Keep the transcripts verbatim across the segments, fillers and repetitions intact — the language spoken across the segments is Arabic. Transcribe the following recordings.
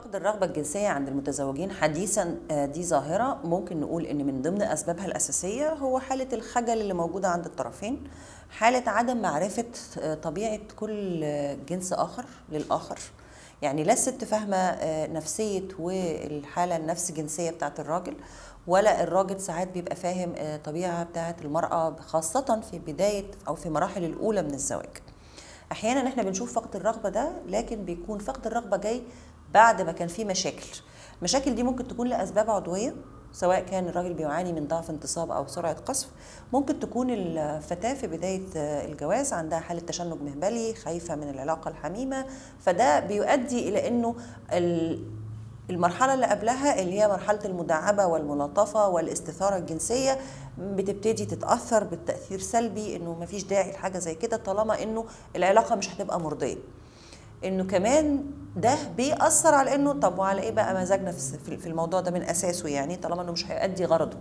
فقد الرغبة الجنسية عند المتزوجين حديثا آه، دي ظاهرة ممكن نقول إن من ضمن أسبابها الأساسية هو حالة الخجل اللي موجودة عند الطرفين، حالة عدم معرفة آه، طبيعة كل آه، جنس آخر للآخر. يعني لا الست فاهمة آه، نفسية والحالة النفس جنسية بتاعت الراجل، ولا الراجل ساعات بيبقى فاهم آه، طبيعة بتاعت المرأة، خاصة في بداية أو في مراحل الأولى من الزواج. احيانا احنا بنشوف فقد الرغبه ده، لكن بيكون فقد الرغبه جاي بعد ما كان في مشاكل. المشاكل دي ممكن تكون لاسباب عضويه، سواء كان الراجل بيعاني من ضعف انتصاب او سرعه قذف. ممكن تكون الفتاه في بدايه الجواز عندها حاله تشنج مهبلي، خايفه من العلاقه الحميمه، فده بيؤدي الى انه المرحلة اللي قبلها اللي هي مرحلة المداعبة والملاطفة والاستثارة الجنسية بتبتدي تتأثر بالتأثير سلبي، انه مفيش داعي لحاجة زي كده طالما انه العلاقة مش هتبقى مرضية. انه كمان ده بيأثر على انه طب وعلى ايه بقى مزاجنا في الموضوع ده من اساسه، يعني طالما انه مش هيؤدي غرضه.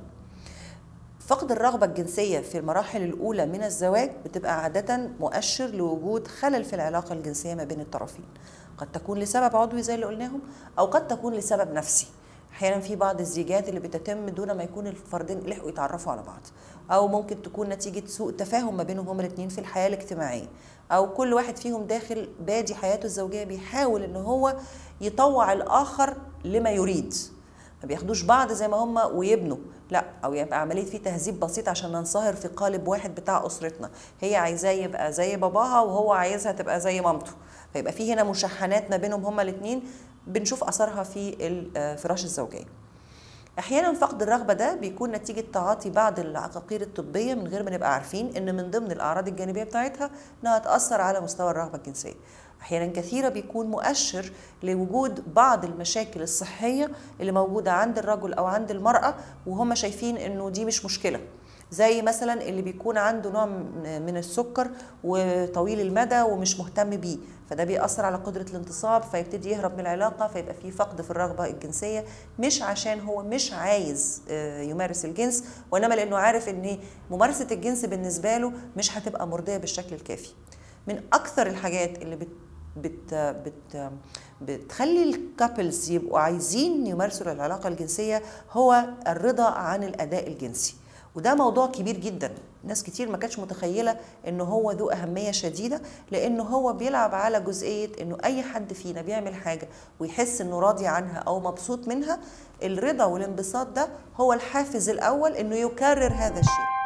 فقد الرغبة الجنسية في المراحل الأولى من الزواج بتبقى عادة مؤشر لوجود خلل في العلاقة الجنسية ما بين الطرفين، قد تكون لسبب عضوي زي اللي قلناهم، أو قد تكون لسبب نفسي. أحيانا في بعض الزيجات اللي بتتم دون ما يكون الفردين لحقوا يتعرفوا على بعض، أو ممكن تكون نتيجة سوء تفاهم ما بينهم هما الاثنين في الحياة الاجتماعية، أو كل واحد فيهم داخل بادي حياته الزوجية بيحاول إن هو يطوع الآخر لما يريد، ما بياخدوش بعض زي ما هم ويبنوا، لا، او يبقى عمليه في تهذيب بسيط عشان ننصهر في قالب واحد بتاع اسرتنا. هي عايزاه يبقى زي باباها وهو عايزها تبقى زي مامته، فيبقى في هنا مشحنات ما بينهم هما الاثنين بنشوف اثرها في الفراش الزوجيه. احيانا فقد الرغبه ده بيكون نتيجه تعاطي بعض العقاقير الطبيه من غير ما نبقى عارفين ان من ضمن الاعراض الجانبيه بتاعتها انها تاثر على مستوى الرغبه الجنسيه. احيانا كثيره بيكون مؤشر لوجود بعض المشاكل الصحيه اللي موجوده عند الرجل او عند المراه، وهم شايفين انه دي مش مشكله، زي مثلا اللي بيكون عنده نوع من السكر وطويل المدى ومش مهتم بيه، فده بيأثر على قدرة الانتصاب، فيبتدي يهرب من العلاقة، فيبقى فيه فقد في الرغبة الجنسية، مش عشان هو مش عايز يمارس الجنس، وإنما لأنه عارف إن ممارسة الجنس بالنسبة له مش هتبقى مرضية بالشكل الكافي. من أكثر الحاجات اللي بت بت بت بتخلي الكابلز يبقوا عايزين يمارسوا العلاقة الجنسية هو الرضا عن الأداء الجنسي، وده موضوع كبير جدا. ناس كتير ما كانتش متخيلة انه هو ذو اهمية شديدة، لانه هو بيلعب على جزئية انه اي حد فينا بيعمل حاجة ويحس انه راضي عنها او مبسوط منها، الرضا والانبساط ده هو الحافز الاول انه يكرر هذا الشيء.